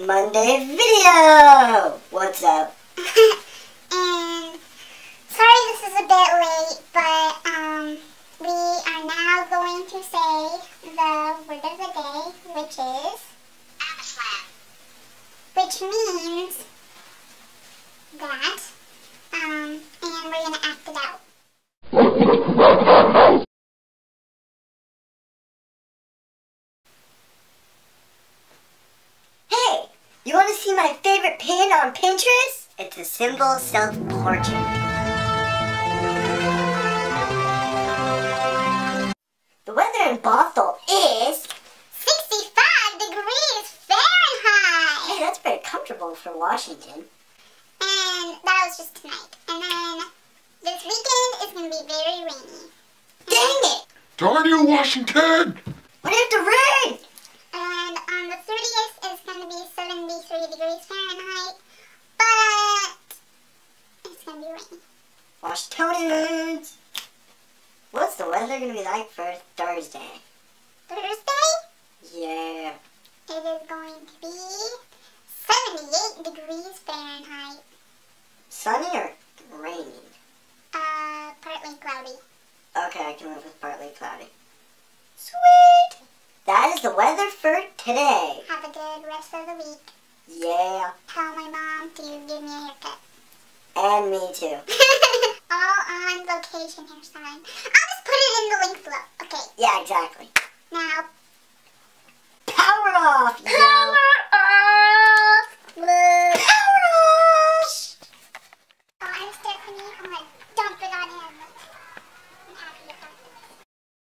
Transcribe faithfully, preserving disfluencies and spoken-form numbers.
Monday video! What's up? And sorry this is a bit late, but um, we are now going to say the word of the day, which is Ampersand, which means that, um, and we're going to act it out. Hey, you want to see my favorite pin on Pinterest? It's a simple self-portrait. The weather in Bothell is sixty-five degrees Fahrenheit! Hey, that's very comfortable for Washington. And that was just tonight. And then this weekend is going to be very rainy. Dang it! Darn you, Washington! What if the rain? And on the thirtieth it's going to be seventy-three degrees Fahrenheit. But it's going to be rainy. Washingtonians! What's the weather going to be like for Thursday? Thursday? Yeah. It is going to be seventy-eight degrees Fahrenheit. Sunny or raining? Uh, partly cloudy. Okay, I can live with partly cloudy. Sweet! That is the weather for today. Have a good rest of the week. Yeah. Tell my mom to give me a haircut. And me too. All on location hairstyle. I'll just put it in the link below. Okay. Yeah, exactly. Now. Power off!